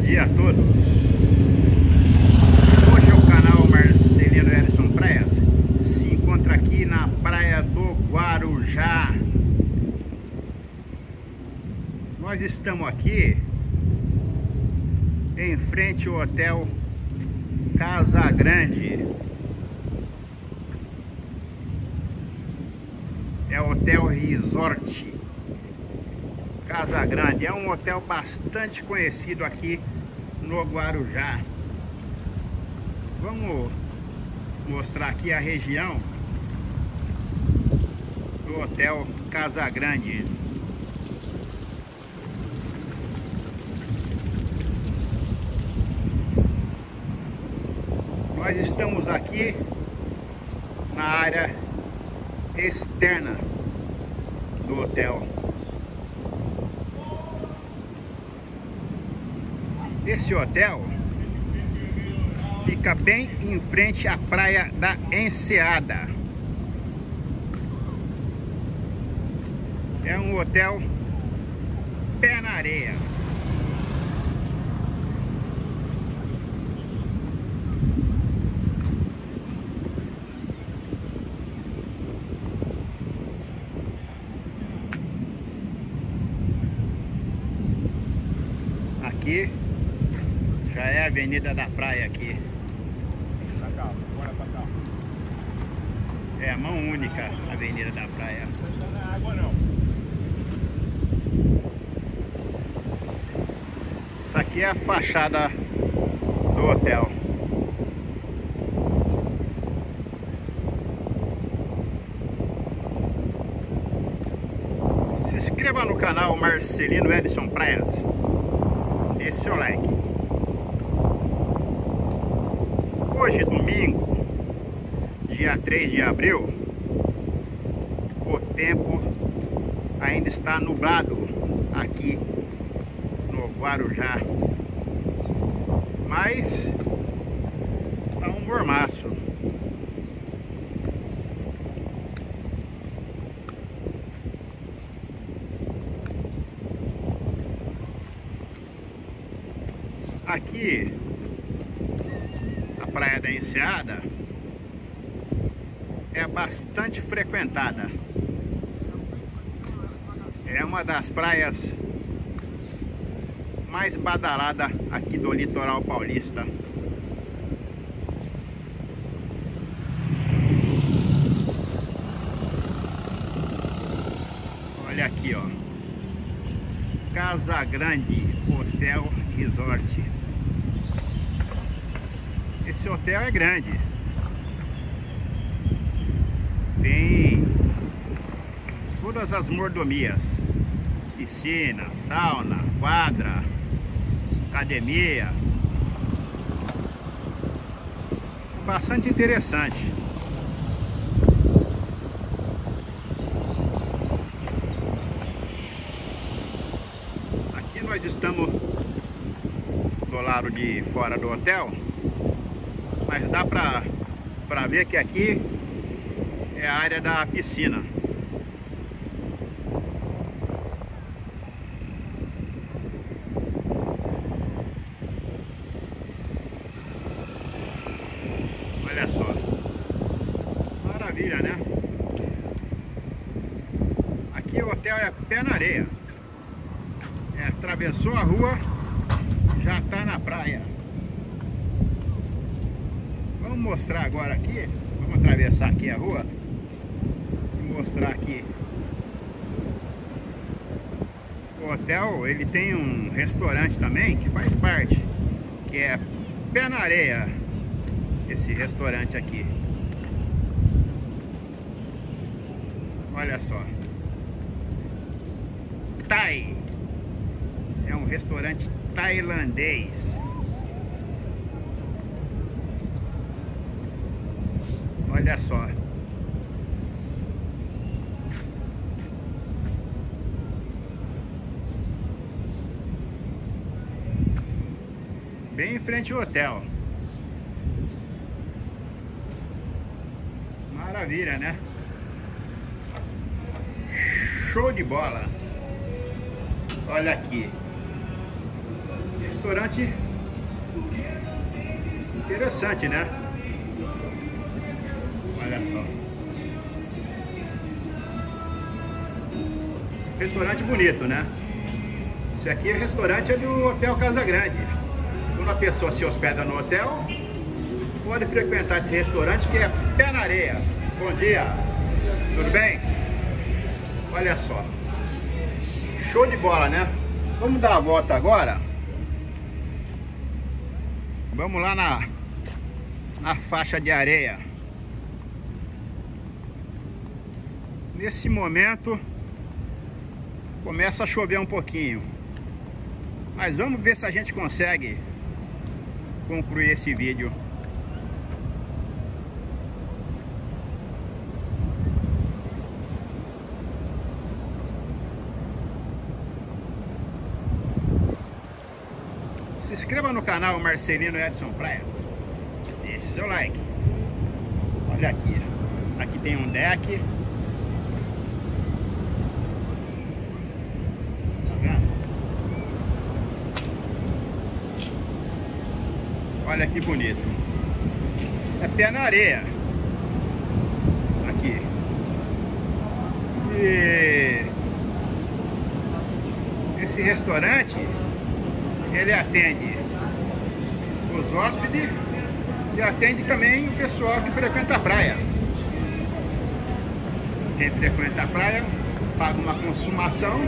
dia a todos. Hoje o canal Marcelino Edson Praias se encontra aqui na praia do Guarujá. Nós estamos aqui em frente ao hotel Casa Grande. É o Hotel Resort Casa Grande. É um hotel bastante conhecido aqui no Guarujá. Vamos mostrar aqui a região do Hotel Casa Grande. Nós estamos aqui na área externa do hotel. Esse hotel fica bem em frente à praia da Enseada. É um hotel pé na areia. Aqui já é a Avenida da Praia aqui. Pra cá, bora pra cá. É a mão única, a Avenida da Praia. Não é água não. Isso aqui é a fachada do hotel. Se inscreva no canal Marcelino Edson Praias. Esse é o like. Hoje, domingo, dia 3 de abril, o tempo ainda está nublado aqui no Guarujá, mas está um mormaço. Aqui, a Praia da Enseada é bastante frequentada. É uma das praias mais badaladas aqui do litoral paulista. Olha aqui, ó. Casa Grande Hotel Resort. Esse hotel é grande. Tem todas as mordomias: piscina, sauna, quadra, academia. Bastante interessante. Aqui nós estamos do lado de fora do hotel, mas dá pra ver que aqui é a área da piscina. Olha só, maravilha, né? Aqui o hotel é pé na areia. Atravessou a rua, já tá na praia. Vamos mostrar agora aqui. Vamos atravessar aqui a rua e mostrar aqui. O hotel, ele tem um restaurante também que faz parte, que é pé na areia, esse restaurante aqui. Olha só, Thai. É um restaurante tailandês. Olha só. Bem em frente ao hotel. Maravilha, né? Show de bola. Olha aqui. Esse restaurante interessante, né? Olha só. Restaurante bonito, né? Esse aqui é restaurante do Hotel Casa Grande. Quando a pessoa se hospeda no hotel, pode frequentar esse restaurante que é pé na areia. Bom dia, tudo bem? Olha só, show de bola, né? Vamos dar a volta agora. Vamos lá na faixa de areia. Nesse momento começa a chover um pouquinho, mas vamos ver se a gente consegue concluir esse vídeo. Se inscreva no canal Marcelino Edson Praias. Deixe seu like. Olha aqui. Aqui tem um deck. Tá vendo? Olha que bonito. É pé na areia. Aqui. E esse restaurante, ele atende os hóspedes e atende também o pessoal que frequenta a praia. Quem frequenta a praia paga uma consumação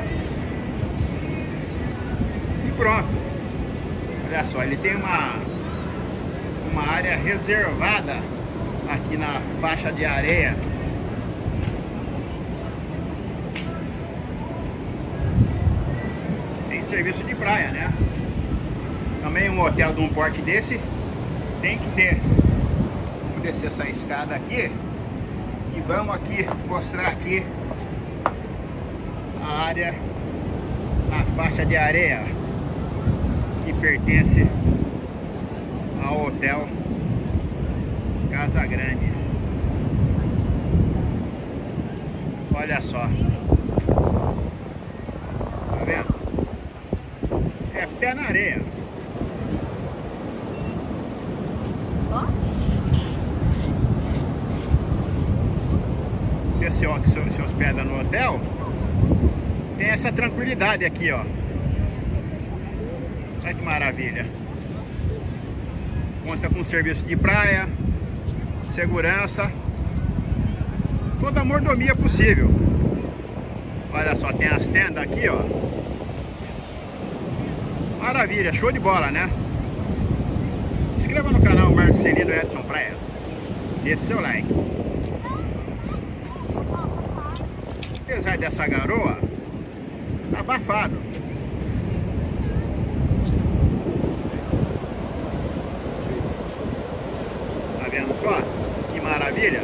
e pronto. Olha só, ele tem uma área reservada aqui na faixa de areia. Tem serviço de praia, né? Também um hotel de um porte desse tem que ter. Vamos descer essa escada aqui e vamos aqui mostrar aqui a área, a faixa de areia que pertence ao Hotel Casa Grande. Olha só, tá vendo? É pé na areia. Pessoal que se hospeda no hotel tem essa tranquilidade aqui, ó. Olha que maravilha. Conta com serviço de praia, segurança, toda a mordomia possível. Olha só, tem as tendas aqui, ó. Maravilha, show de bola, né? Se inscreva no canal Marcelino Edson Praias. Deixe seu like. Apesar dessa garoa, tá abafado. Tá vendo só? Que maravilha!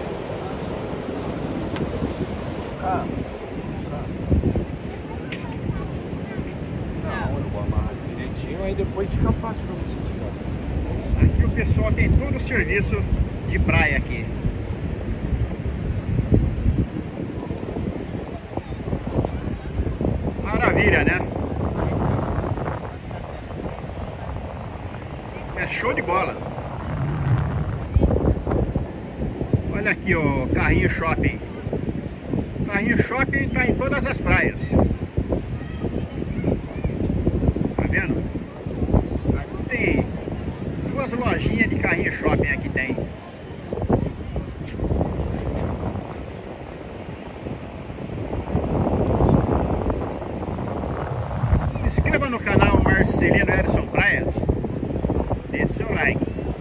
Não, eu vou amarrar direitinho, aí depois fica fácil pra você tirar. Aqui o pessoal tem todo o serviço de praia aqui. Maravilha, né? É show de bola. Olha aqui o Carrinho Shopping. Carrinho Shopping tá em todas as praias. Tá vendo? Aqui tem duas lojinhas de Carrinho Shopping aqui tem. Se inscreva no canal Marcelino Edson Praias. Deixe seu like.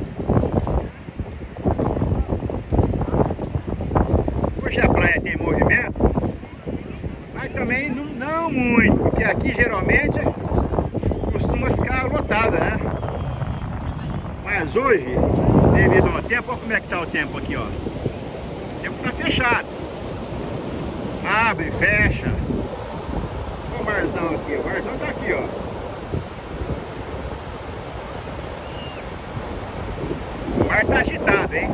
Hoje a praia tem movimento, mas também não muito, porque aqui geralmente costuma ficar lotada, né? Mas hoje, devido ao tempo, olha como é que tá o tempo aqui, ó. O tempo tá fechado. Abre, fecha. Olha o marzão aqui, o marzão tá aqui, ó. O mar tá agitado, hein?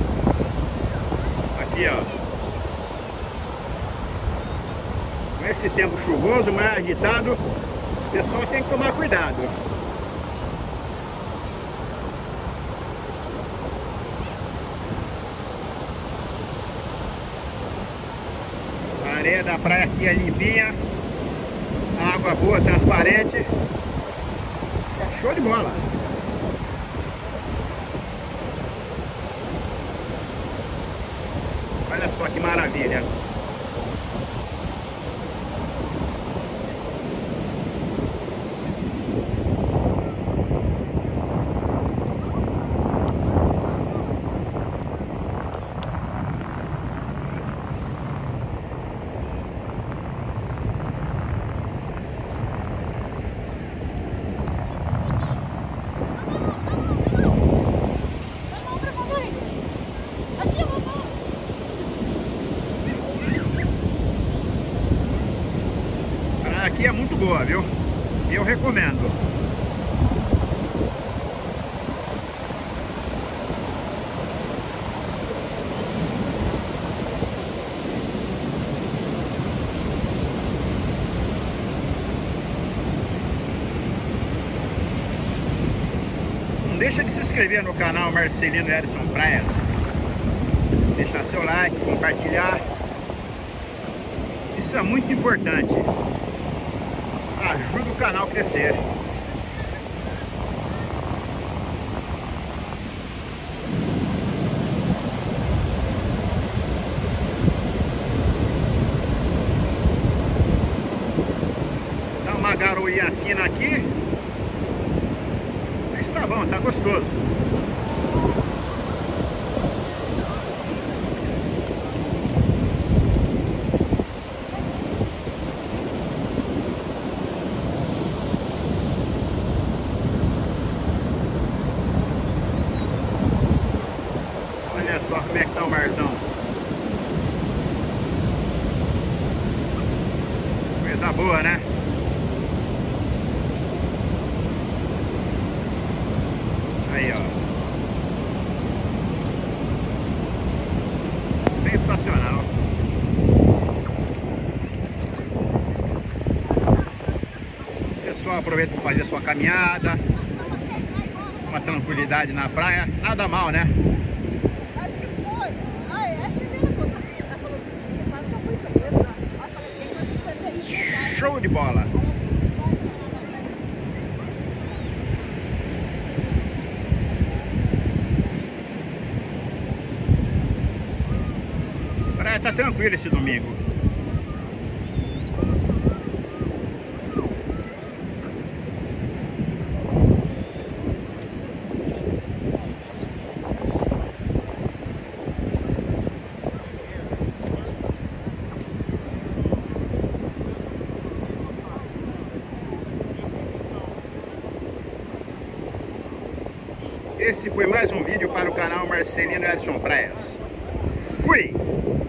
Aqui, ó. Com esse tempo chuvoso, mais agitado, o pessoal tem que tomar cuidado. A areia da praia aqui é limpinha, a água boa, transparente, é show de bola. Olha só que maravilha. Aqui é muito boa, viu? Eu recomendo. Não deixa de se inscrever no canal Marcelino Edson Praias. Deixar seu like, compartilhar. Isso é muito importante. Ajuda o canal a crescer. Dá uma garoinha fina aqui. Mas tá bom, tá gostoso. Olha só como é que tá o marzão. Coisa boa, né? Aí, ó. Sensacional. O pessoal aproveita para fazer sua caminhada. Uma tranquilidade na praia. Nada mal, né? Show de bola! A praia tá tranquila esse domingo. Esse foi mais um vídeo para o canal Marcelino Edson Praias. Fui!